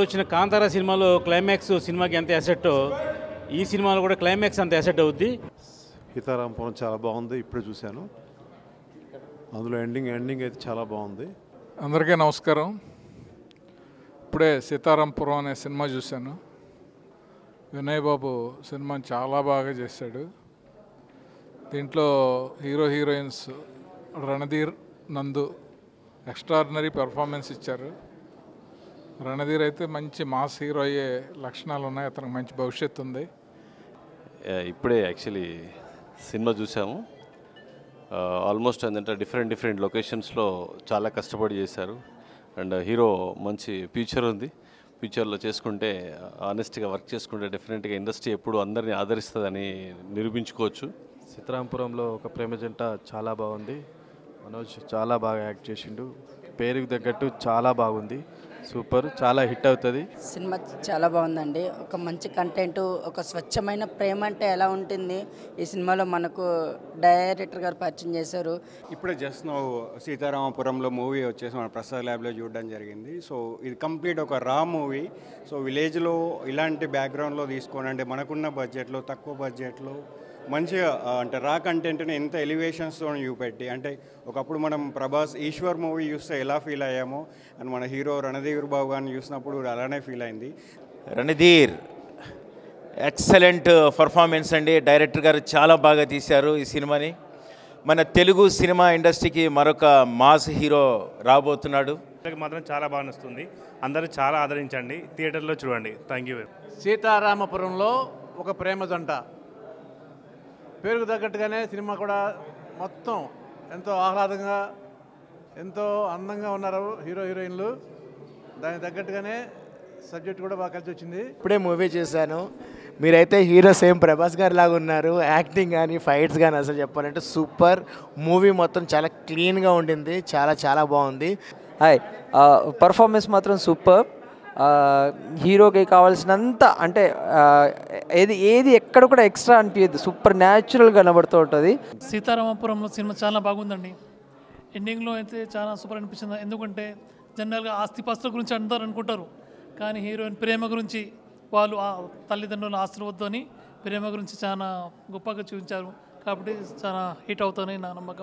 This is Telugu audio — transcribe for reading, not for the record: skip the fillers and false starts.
వచ్చిన కాంతారా సినిమాలో క్లైమాక్స్ సినిమాకి ఎంత అసెట్టో ఈ సినిమాలో కూడా క్లైమాక్స్ అంత అసెట్ అవుద్ది. సీతారామపురం చాలా బాగుంది, ఇప్పుడే చూశాను. అందులో ఎండింగ్ అయితే చాలా బాగుంది. అందరికీ నమస్కారం. ఇప్పుడే సీతారామపురం అనే సినిమా చూశాను. వినయ్ బాబు సినిమాని చాలా బాగా చేశాడు. దీంట్లో హీరోయిన్స్ రణధీర్, నందు ఎక్స్ట్రాడినరీ పెర్ఫార్మెన్స్ ఇచ్చారు. రణధీర్ అయితే మంచి మాస్ హీరో అయ్యే లక్షణాలు ఉన్నాయి, అతనికి మంచి భవిష్యత్తు ఉంది. ఇప్పుడే యాక్చువల్లీ సినిమా చూసాము. ఆల్మోస్ట్ ఏంటంటే డిఫరెంట్ లొకేషన్స్లో చాలా కష్టపడి చేశారు. అండ్ హీరో మంచి ఫ్యూచర్ ఉంది. ఫ్యూచర్లో చేసుకుంటే ఆనెస్ట్గా వర్క్ చేసుకుంటే డెఫినెట్గా ఇండస్ట్రీ ఎప్పుడు అందరినీ ఆదరిస్తుందని నిరూపించుకోవచ్చు. సీతారామపురంలో ఒక ప్రేమ జంట చాలా బాగుంది. మనోజ్ చాలా బాగా యాక్ట్ చేసిండు. పేరుకు తగ్గట్టు చాలా బాగుంది. సూపర్, చాలా హిట్ అవుతుంది. సినిమా చాలా బాగుందండి. ఒక మంచి కంటెంట్, ఒక స్వచ్ఛమైన ప్రేమ అంటే ఎలా ఉంటుంది ఈ సినిమాలో మనకు డైరెక్టర్ గారు పరిచయం చేశారు. ఇప్పుడే జస్ట్ నో సీతారామపురంలో మూవీ వచ్చేసి మన ప్రసాద్ ల్యాబ్లో చూడడం జరిగింది. సో ఇది కంప్లీట్ ఒక రా మూవీ. సో విలేజ్లో ఇలాంటి బ్యాక్గ్రౌండ్లో తీసుకోండి అంటే మనకున్న బడ్జెట్లో, తక్కువ బడ్జెట్లో మంచిగా అంటే రా కంటెంట్ని ఎంత ఎలివేషన్స్తో చూపెట్టి, అంటే ఒకప్పుడు మనం ప్రభాస్ ఈశ్వర్ మూవీ చూస్తే ఎలా ఫీల్ అయ్యామో అండ్ మన హీరో రణధీర్ బాబు గారిని చూసినప్పుడు అలానే ఫీల్ అయింది. రణధీర్ ఎక్సలెంట్ పర్ఫార్మెన్స్ అండి. డైరెక్టర్ గారు చాలా బాగా తీశారు ఈ సినిమాని. మన తెలుగు సినిమా ఇండస్ట్రీకి మరొక మాస్ హీరో రాబోతున్నాడు. మాత్రం చాలా బాగా నచ్చుతుంది. అందరూ చాలా ఆదరించండి, థియేటర్లో చూడండి. Thank you. సీతారామపురంలో ఒక ప్రేమ జంట పేరుకు తగ్గట్టుగానే సినిమా కూడా మొత్తం ఎంతో ఆహ్లాదంగా, ఎంతో అందంగా ఉన్నారు హీరోయిన్లు. దానికి తగ్గట్టుగానే సబ్జెక్ట్ కూడా బాగా కలిసి వచ్చింది. ఇప్పుడే మూవీ చూశాను. మీరైతే హీరో సేమ్ ప్రభాస్ గారి లాగా ఉన్నారు. యాక్టింగ్ కానీ ఫైట్స్ కానీ అసలు చెప్పాలంటే సూపర్. మూవీ మొత్తం చాలా క్లీన్గా ఉండింది. చాలా బాగుంది. హాయ్, పర్ఫార్మెన్స్ మాత్రం సూపర్. హీరోకి కావాల్సినంత అంటే ఏది ఎక్కడ కూడా ఎక్స్ట్రా అనిపించదు. సూపర్ న్యాచురల్గా కనబడుతూ ఉంటుంది. సీతారామపురంలో సినిమా చాలా బాగుందండి. ఎండింగ్లో అయితే చాలా సూపర్ అనిపించింది. ఎందుకంటే జనరల్గా ఆస్తిపాస్తుల గురించి అందరూ అనుకుంటారు, కానీ హీరోయిన్ ప్రేమ గురించి, వాళ్ళు ఆ తల్లిదండ్రుల ఆస్తులు వద్దు అని ప్రేమ గురించి చాలా గొప్పగా చూపించారు. కాబట్టి చాలా హిట్ అవుతుందని నా నమ్మకం.